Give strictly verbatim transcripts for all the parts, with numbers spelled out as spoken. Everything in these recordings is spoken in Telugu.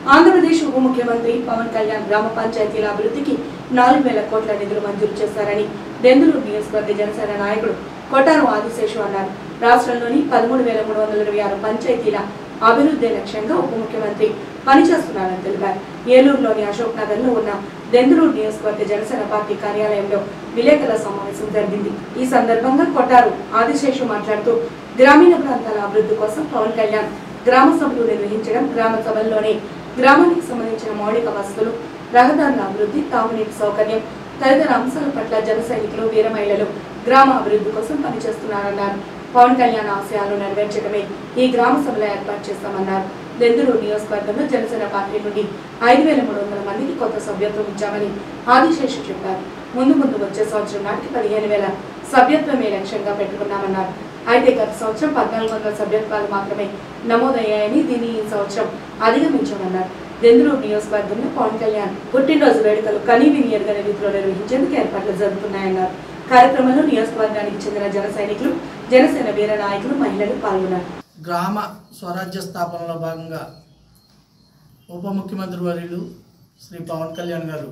ఆంధ్రప్రదేశ్ ఉప ముఖ్యమంత్రి పవన్ కళ్యాణ్ గ్రామ పంచాయతీల అభివృద్ధికి నాలుగు వేల కోట్ల నిధులు మంజూరు చేశారని దెందులూరు నియోజకవర్గ జనసేన నాయకుడు కొటారు ఆదిశేషు అన్నారు. రాష్ట్రంలోని పదమూడు వేల మూడు వందల ఇరవై ఆరు పంచాయతీల అభివృద్ధి లక్ష్యంగా ఉప ముఖ్యమంత్రి పనిచేస్తున్నారని తెలిపారు. ఏలూరులోని అశోక్ నగర్ లో ఉన్న దెందులూరు నియోజకవర్గ జనసేన పార్టీ కార్యాలయంలో విలేకరుల సమావేశం జరిగింది. ఈ సందర్భంగా కొటారు ఆదిశేషు మాట్లాడుతూ గ్రామీణ ప్రాంతాల అభివృద్ధి కోసం పవన్ కళ్యాణ్ గ్రామ సభలు నిర్వహించడం, గ్రామ సభల్లోనే గ్రామానికి సంబంధించిన మౌలిక వసతులు, రహదారుల అభివృద్ధి, తాగునీటి సౌకర్యం తదితర అంశాల పట్ల జన సైనికులు, వీర మహిళలు గ్రామ అభివృద్ధి కోసం పనిచేస్తున్నారన్నారు. పవన్ కళ్యాణ్ ఆశయాలు నెరవేర్చడమే ఈ గ్రామ సభలు ఏర్పాటు చేస్తామన్నారు. దెందులూరు నియోజకవర్గంలో జనసేన పార్టీ నుండి ఐదు వేల మూడు వందల మందికి కొత్త సభ్యత్వం ఇచ్చామని ఆదిశేషు చెప్పారు. ముందు ముందు వచ్చే సంవత్సరం నాటికి పదిహేను వేల సభ్యత్వమే లక్ష్యంగా పెట్టుకున్నామన్నారు. అయితే గత సంవత్సరం పద్నాలుగు వందల సభ్యత్వాలు మాత్రమే నమోదయ్యాయని, దీన్ని ఈ సంవత్సరం అధిగమించామన్నారు. దెందులూరు నియోజకవర్గంలో పవన్ కళ్యాణ్ పుట్టినరోజు వేడుకలు కనీవిని ఎరుగని రీతిలో నిర్వహించేందుకు ఏర్పాట్లు జరుగుతున్నాయన్నారు. కార్యక్రమంలో నియోజకవర్గానికి చెందిన జన సైనికులు, జనసేన వీర నాయకులు, మహిళలు పాల్గొన్నారు. గ్రామ స్వరాజ్య స్థాపనలో భాగంగా ఉప ముఖ్యమంత్రి వర్యులు శ్రీ పవన్ కళ్యాణ్ గారు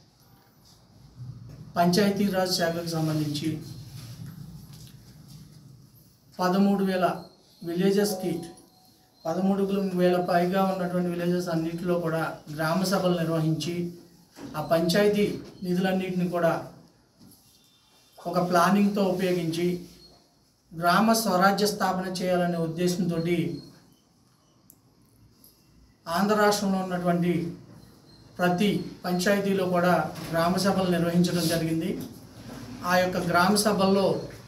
పంచాయతీరాజ్ శాఖకు సంబంధించి పదమూడు వేల విలేజెస్కి పదమూడు వేల పైగా ఉన్నటువంటి విలేజెస్ అన్నింటిలో కూడా గ్రామ సభలు నిర్వహించి ఆ పంచాయతీ నిధులన్నింటినీ కూడా ఒక ప్లానింగ్తో ఉపయోగించి గ్రామ స్వరాజ్య స్థాపన చేయాలనే ఉద్దేశంతో ఆంధ్ర రాష్ట్రంలో ఉన్నటువంటి ప్రతి పంచాయతీలో కూడా గ్రామ సభలు నిర్వహించడం జరిగింది. ఆ యొక్క గ్రామ సభల్లో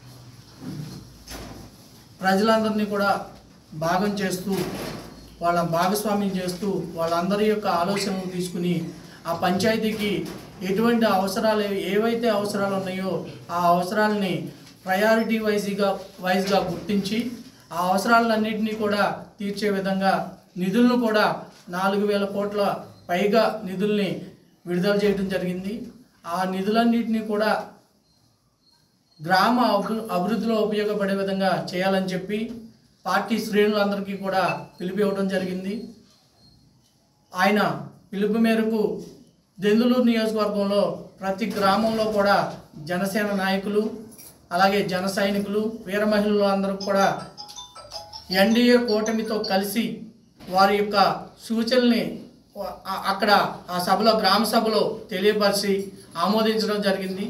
ప్రజలందరినీ కూడా భాగం చేస్తూ, వాళ్ళ భాగస్వామ్యం చేస్తూ, వాళ్ళందరి యొక్క ఆలోచనలు తీసుకుని ఆ పంచాయతీకి ఎటువంటి అవసరాలు ఏవైతే అవసరాలు ఉన్నాయో ఆ అవసరాలని ప్రయారిటీ వైజ్గా వైజ్గా గుర్తించి ఆ అవసరాలన్నింటినీ కూడా తీర్చే విధంగా నిధులను కూడా నాలుగు వేల కోట్ల పైగా నిధుల్ని విడుదల చేయడం జరిగింది. ఆ నిధులన్నింటినీ కూడా గ్రామ అభివృద్ధిలో ఉపయోగపడే విధంగా చేయాలని చెప్పి పార్టీ శ్రేణులందరికీ కూడా పిలుపు ఇవ్వడం జరిగింది. ఆయన పిలుపు మేరకు దెందులూరు నియోజకవర్గంలో ప్రతి గ్రామంలో కూడా జనసేన నాయకులు, అలాగే జన సైనికులు, వీర మహిళలు అందరూ కూడా ఎన్డీఏ కూటమితో కలిసి వారి యొక్క సూచనల్ని అక్కడ ఆ సభలో గ్రామ సభలో తెలియపరిచి ఆమోదించడం జరిగింది.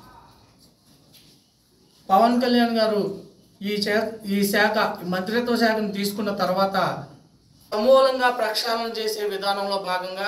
పవన్ కళ్యాణ్ గారు ఈ చే ఈ శాఖ మంత్రిత్వ శాఖను తీసుకున్న తర్వాత సమూలంగా ప్రక్షాళన చేసే విధానంలో భాగంగా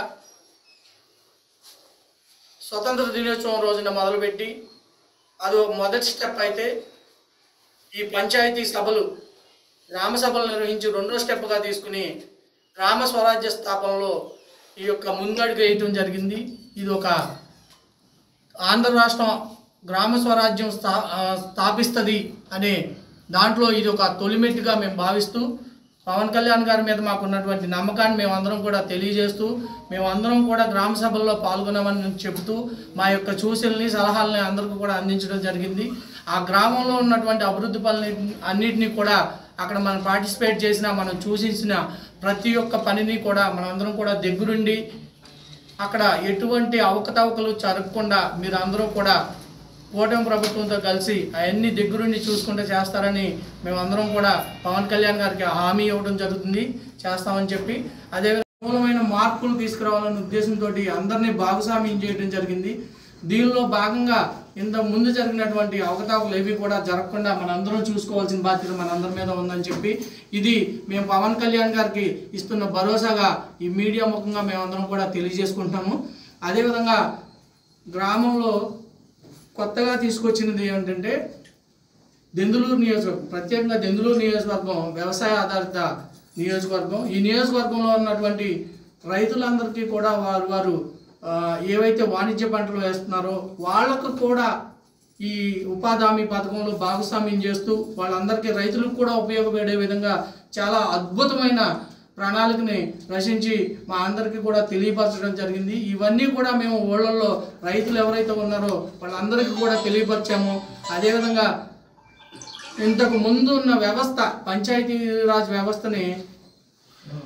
స్వతంత్ర దినోత్సవం రోజున మొదలుపెట్టి అది మొదటి స్టెప్ అయితే ఈ పంచాయతీ సభలు గ్రామ సభలు నిర్వహించి రెండో స్టెప్గా తీసుకుని గ్రామ స్వరాజ్య స్థాపనలో ఈ యొక్క ముందడుగు వేయటం జరిగింది. ఇది ఒక ఆంధ్ర రాష్ట్రం గ్రామ స్వరాజ్యం స్థా స్థాపిస్తుంది అనే దాంట్లో ఇది ఒక తొలిమెట్టుగా మేము భావిస్తూ పవన్ కళ్యాణ్ గారి మీద మాకు ఉన్నటువంటి నమ్మకాన్ని మేమందరం కూడా తెలియజేస్తూ మేమందరం కూడా గ్రామ సభల్లో పాల్గొన్నామని చెబుతూ మా యొక్క సూచనల్ని, సలహాలని అందరికీ కూడా అందించడం జరిగింది. ఆ గ్రామంలో ఉన్నటువంటి అభివృద్ధి పనులు అన్నింటినీ కూడా అక్కడ మనం పార్టిసిపేట్ చేసిన, మనం చూసిన ప్రతి ఒక్క పనిని కూడా మనందరం కూడా దగ్గరుండి అక్కడ ఎటువంటి అవకతవకలు జరగకుండా మీరు అందరూ కూడా కూటమి ప్రభుత్వంతో కలిసి అవన్నీ దగ్గరుండి చూసుకుంటూ చేస్తారని మేమందరం కూడా పవన్ కళ్యాణ్ గారికి హామీ ఇవ్వడం జరుగుతుంది, చేస్తామని చెప్పి అదేవిధంగా మూలమైన మార్పులు తీసుకురావాలనే ఉద్దేశంతో అందరినీ భాగస్వామ్యం చేయడం జరిగింది. దీనిలో భాగంగా ఇంత ముందు జరిగినటువంటి అవకతవకలు ఏవి కూడా జరగకుండా మనందరం చూసుకోవాల్సిన బాధ్యత మనందరి మీద ఉందని చెప్పి ఇది మేము పవన్ కళ్యాణ్ గారికి ఇస్తున్న భరోసాగా ఈ మీడియా ముఖంగా మేమందరం కూడా తెలియజేసుకుంటున్నాము. అదేవిధంగా గ్రామంలో కొత్తగా తీసుకొచ్చినది ఏమిటంటే దెందులూరు నియోజకవర్గం, ప్రత్యేకంగా దెందులూరు నియోజకవర్గం వ్యవసాయ ఆధారిత నియోజకవర్గం. ఈ నియోజకవర్గంలో ఉన్నటువంటి రైతులందరికీ కూడా వారు వారు ఏవైతే వాణిజ్య పంటలు వేస్తున్నారో వాళ్ళకు కూడా ఈ ఉపాధి హామీ పథకంలో భాగస్వామ్యం చేస్తూ వాళ్ళందరికీ రైతులకు కూడా ఉపయోగపడే విధంగా చాలా అద్భుతమైన ప్రణాళికని రచించి మా అందరికీ కూడా తెలియపరచడం జరిగింది. ఇవన్నీ కూడా మేము ఊళ్ళల్లో రైతులు ఎవరైతే ఉన్నారో వాళ్ళందరికీ కూడా తెలియపరిచాము. అదేవిధంగా ఇంతకు ముందు ఉన్న వ్యవస్థ పంచాయతీరాజ్ వ్యవస్థని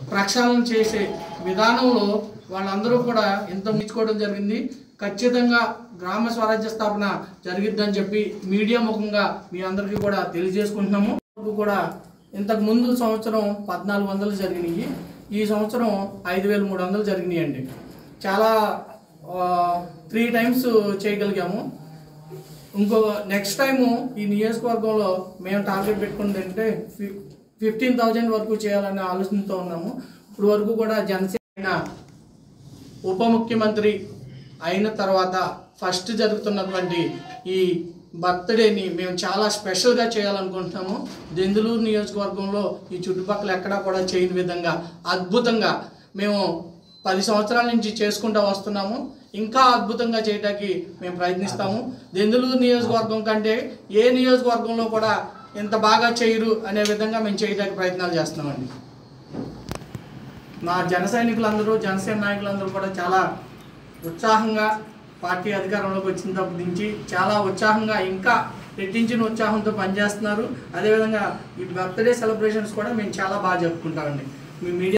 ప్రక్షాళన చేసే విధానంలో వాళ్ళందరూ కూడా ఇంత మెచ్చుకోవడం జరిగింది. ఖచ్చితంగా గ్రామ స్వరాజ్య స్థాపన జరిగిద్దని చెప్పి మీడియా ముఖంగా మీ అందరికీ కూడా తెలియజేసుకుంటున్నాము. కూడా ఇంతకు ముందు సంవత్సరం పద్నాలుగు వందలు జరిగినాయి, ఈ సంవత్సరం ఐదు వేల మూడు వందలు జరిగినాయి అండి. చాలా త్రీ టైమ్స్ చేయగలిగాము. ఇంకో నెక్స్ట్ టైము ఈ నియోజకవర్గంలో మేము టార్గెట్ పెట్టుకుంది అంటే ఫిఫ్టీన్ థౌజండ్ వరకు చేయాలనే ఆలోచనతో ఉన్నాము. ఇప్పుడు వరకు కూడా జనసేన ఉప ముఖ్యమంత్రి అయిన తర్వాత ఫస్ట్ జరుగుతున్నటువంటి ఈ బర్త్డేని మేము చాలా స్పెషల్గా చేయాలనుకుంటున్నాము. దెందులూరు నియోజకవర్గంలో ఈ చుట్టుపక్కల ఎక్కడా కూడా చేయని విధంగా అద్భుతంగా మేము పది సంవత్సరాల నుంచి చేసుకుంటూ వస్తున్నాము. ఇంకా అద్భుతంగా చేయడానికి మేము ప్రయత్నిస్తాము. దెందులూరు నియోజకవర్గం కంటే ఏ నియోజకవర్గంలో కూడా ఇంత బాగా చేయరు అనే విధంగా మేము చేయడానికి ప్రయత్నాలు చేస్తున్నామండి. మా జన సైనికులందరూ జనసేన నాయకులందరూ కూడా చాలా ఉత్సాహంగా పార్టీ అధికారంలోకి వచ్చినప్పటి నుంచి చాలా ఉత్సాహంగా ఇంకా రెట్టించిన ఉత్సాహంతో పనిచేస్తున్నారు. అదేవిధంగా ఈ బర్త్డే సెలబ్రేషన్స్ కూడా మేము చాలా బాగా జరుపుకుంటామండి. మీ మీడియా